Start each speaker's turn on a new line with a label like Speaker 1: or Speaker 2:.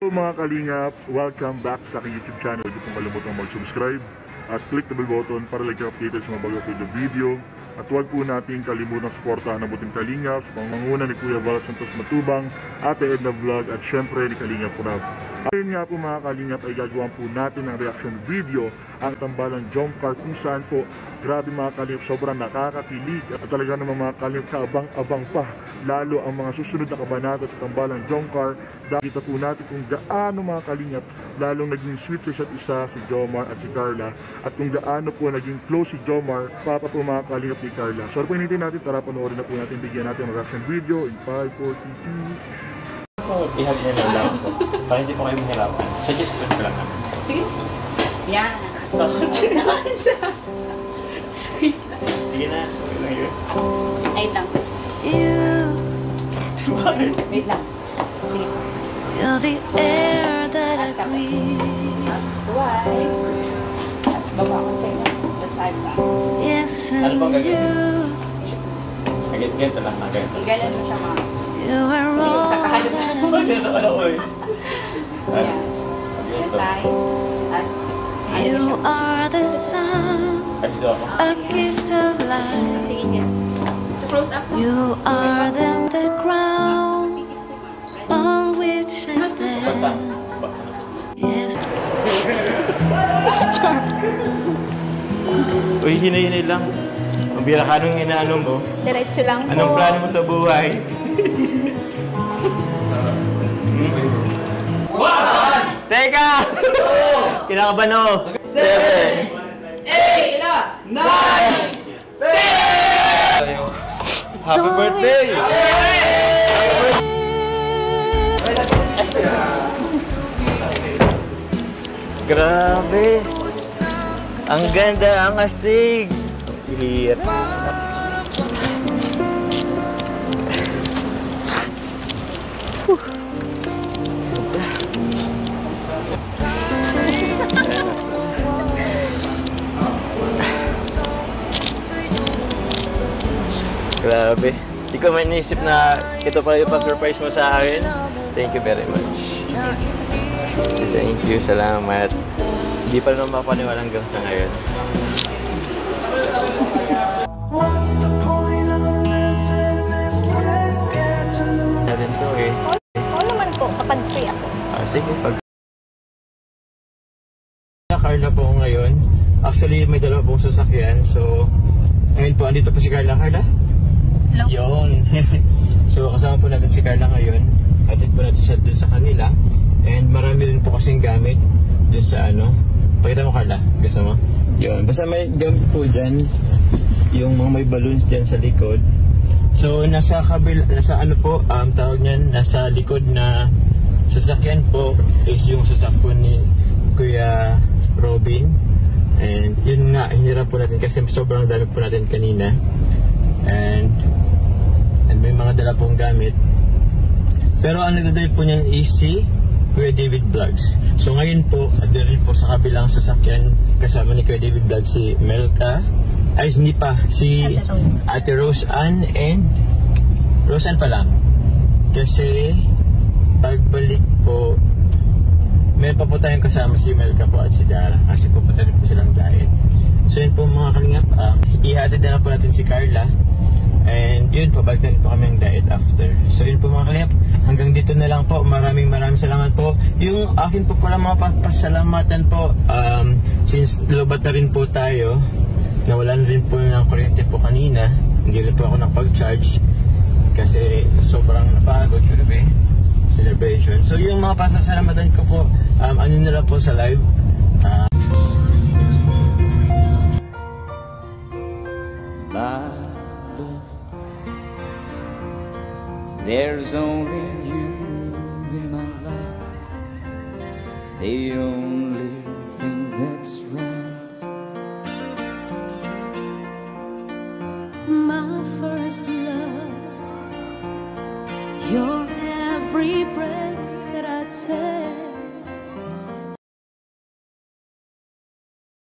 Speaker 1: Mga kalingap, welcome back sa aking YouTube channel. Huwag pong kalimutang mag-subscribe at click the bell button para lagi updated sa mga bago-upload na video. At huwag po natin kalimutang suportahan ang buting kalingap sa pangunguna ni Kuya Val Santos Matubang, Ate Edna Vlog at syempre ni Kalingap Prab. Ayun nga po mga kalingap ay gagawa po natin ng reaction video ang tambalang jump car kung saan po grabe mga kalingap sobrang nakakakilig at talaga naman mga kalingap kaabang-abang pa lalo ang mga susunod na kabanata sa tambalang jump car. Kita po natin kung gaano mga kalingap lalong naging sweet sa isa't isa si Jomar at si Carla at kung gaano po naging close si Jomar papa po mga kalingap ni Carla. So po hinintay natin, tara panoorin na po natin, bigyan natin ang reaction video in 5, 4, 3, 2.
Speaker 2: Ihag niya na lang po. Para hindi po kayo mahirapan. Suggest ko lang naman.
Speaker 3: Sige. Yan.
Speaker 2: Sige na.
Speaker 3: Wait lang. Wait lang. Sige.
Speaker 4: Feel the air that I breathe.
Speaker 3: Ups, tuway. Tapos baba ko tayo. The side ba?
Speaker 4: Yes,
Speaker 2: Ano bang
Speaker 4: and
Speaker 2: gagawin?
Speaker 4: you.
Speaker 2: Ganito lang. Ganito.
Speaker 3: Galan mo siya mga.
Speaker 4: You are all
Speaker 3: Sa kahalog.
Speaker 4: that
Speaker 2: Ay, siya sa ano ko eh.
Speaker 3: Yan. The side. As
Speaker 4: you are the sun,
Speaker 2: Dito ako.
Speaker 4: a gift of life.
Speaker 3: sige yan. So close up mo.
Speaker 4: You are the ground on which I stand. Yes.
Speaker 2: Uy, hinay-hinay lang. Mabira ka nung inaano mo.
Speaker 3: Diretso lang po.
Speaker 2: Anong plano mo sa buhay? Teka! Kinakabahan ako. 7, 8, 9, 10! Happy birthday! Grabe! Ang ganda, ang astig! Hirap. Grabe. Hindi ko man inisip na ito pala yung pa-surprise mo sa akin. Thank you very much. Thank you. Salamat. Hindi pa naman mapaniwala hanggang sa ngayon. Natin to eh.
Speaker 3: Oo naman po, kapag free ako.
Speaker 2: Sige, pag... Carla po ngayon. Actually, may dalawa pong sasakyan. So, ngayon po, andito po si Carla. Carla?
Speaker 3: Hello?
Speaker 2: Yun. So, kasama po natin si Carla ngayon. Atid po natin siya dun sa kanila. And marami rin po kasing gamit dun sa ano. Pakita mo, Carla. Gusto mo? Yun. Basta may gamit po dyan. Yung mga may balloons dyan sa likod. So, nasa ano po, tawag niyan, nasa likod na sasakyan po is yung sasakyan ni Kuya Robin. And yun nga, hinirap po natin kasi sobrang dami po natin kanina. And may mga dala pong gamit. Pero ang nagdadrive po niyan is si Kuya David Vlogs. So ngayon po, at rin po sa kabilang sasakyan kasama ni Kuya David Vlogs si Melka. Ay, hindi pa. Si Ate Rose Ann and Rose Ann pa lang. Kasi pagbalik po, may pa po tayong kasama si Melka po at si Dara. Kasi pupunta rin po silang diet. So yun po mga kalingap. Ihatid na lang po natin si Carla. And yun, pabalik na rin po kami ang diet after. So yun po mga kalingap. Hanggang dito na lang po. Maraming salamat po. Yung akin po pala mga pasalamatan po. Since lobat na rin po tayo, nawalan rin po ng kuryente po kanina. Hindi rin po ako nakapag-charge kasi sobrang napagod gabi celebration. So yung mga pasasalamatan ko po, ano na lang po sa live.
Speaker 5: There's only you in my life, the only thing that's right.
Speaker 4: My first love, your every breath.